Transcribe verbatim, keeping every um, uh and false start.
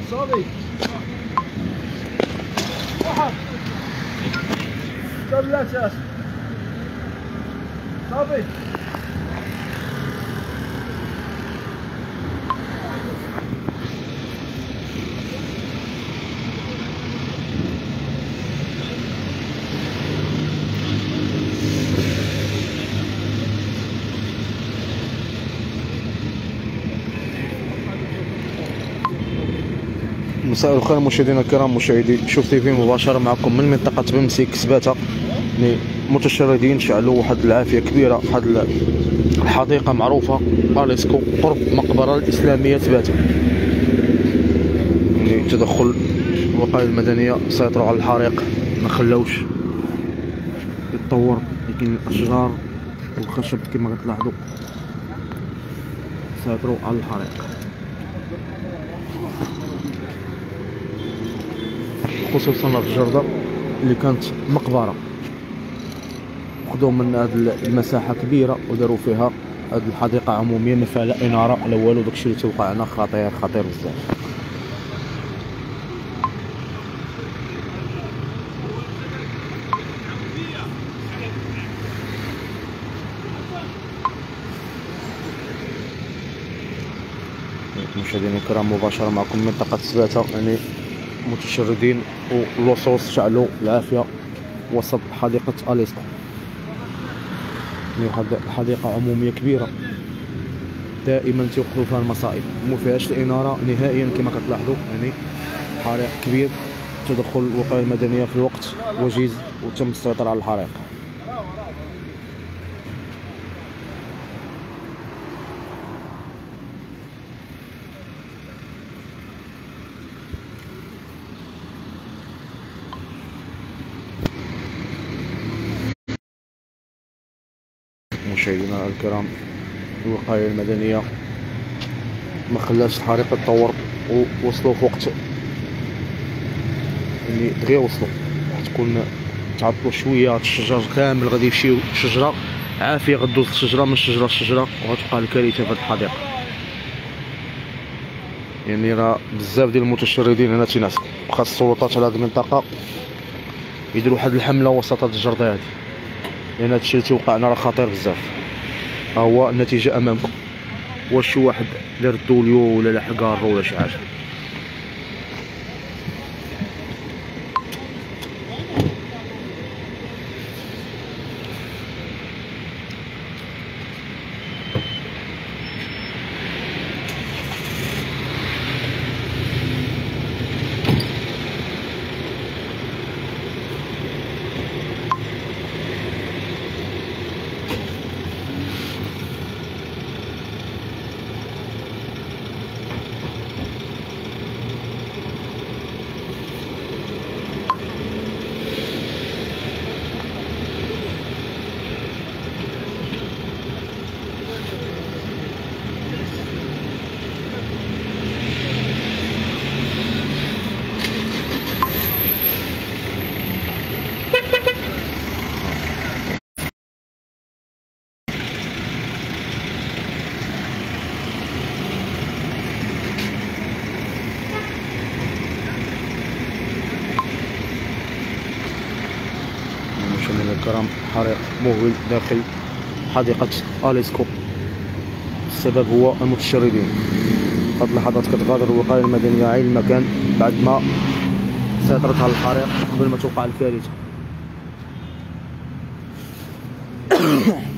صافي واحد ثلاثة صافي. مساء الخير مشاهدينا الكرام، مشاهدي شوف تيفي مباشرة معكم من منطقة بمسي كسباتة. يعني متشردين شعلوا واحد العافية كبيرة في واحد الحديقة معروفة اليسكو قرب مقبرة الإسلامية تباتة. يعني تدخل الوقاية المدنية سيطروا على الحريق، ما خلاوش يتطور، لكن الأشجار والخشب كما كتلاحظوا سيطروا على الحريق، خصوصا الجردة اللي كانت مقبرة. خذوا من هذه المساحة كبيرة وداروا فيها هذه الحديقة عمومية ما فيها لا إنارة لا والو. داكشي اللي توقع هنا خطير خطير بزاف. مشاهدينا الكرام مباشرة معكم من منطقة سباتة. يعني متشردين واللصوص شعلوا العافية وسط حديقة اليسكو. يعني واحد حديقة عمومية كبيرة دائما تيوقفوا فيها المصائب، وما فيهاش الإنارة نهائيا كما كتلاحظوا. يعني حريق كبير، تدخل الوقاية المدنية في الوقت وجيز وتم السيطرة على الحريق. مشاهدينا الكرام الوقاية المدنية ما خلاش الحريق يتطور، ووصلوا في وقت يعني دغيا وصلوا تكون تعطلوا شويه. الشجر كامل غادي يمشيو شجره عافيه، غدوز الشجره من شجره لشجره وغتبقى الكارثه في هذه الحديقه. يعني راه بزاف ديال المتشردين هنا تينعسوا، خاص السلطات على هذه المنطقه يديروا واحد الحمله وسط هذه الجرده هذه، لان هذا الشيء اللي تيوقعنا راه خطير بزاف. ها هو النتيجه امامكم. واش شي واحد دار الدوليو ولا لحقار ولا شي حاجه؟ مشاهدينا الكرام حريق مهول داخل حديقة اليسكو، السبب هو المتشردين. هاد اللحظات كتغادر الوقاية المدنية عين المكان بعد ما سيطرت على الحريق قبل ما توقع الكارثة.